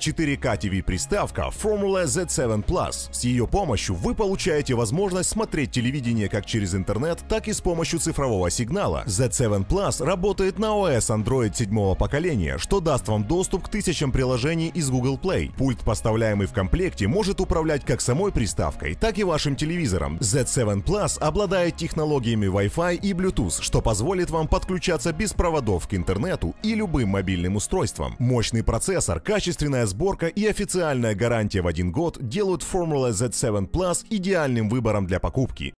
4К TV-приставка Formula Z7 Plus. С ее помощью вы получаете возможность смотреть телевидение как через интернет, так и с помощью цифрового сигнала. Z7 Plus работает на OS Android 7 поколения, что даст вам доступ к тысячам приложений из Google Play. Пульт, поставляемый в комплекте, может управлять как самой приставкой, так и вашим телевизором. Z7 Plus обладает технологиями Wi-Fi и Bluetooth, что позволит вам подключаться без проводов к интернету и любым мобильным устройствам. Мощный процессор, качественная сборка и официальная гарантия в 1 год делают Formula Z7 Plus идеальным выбором для покупки.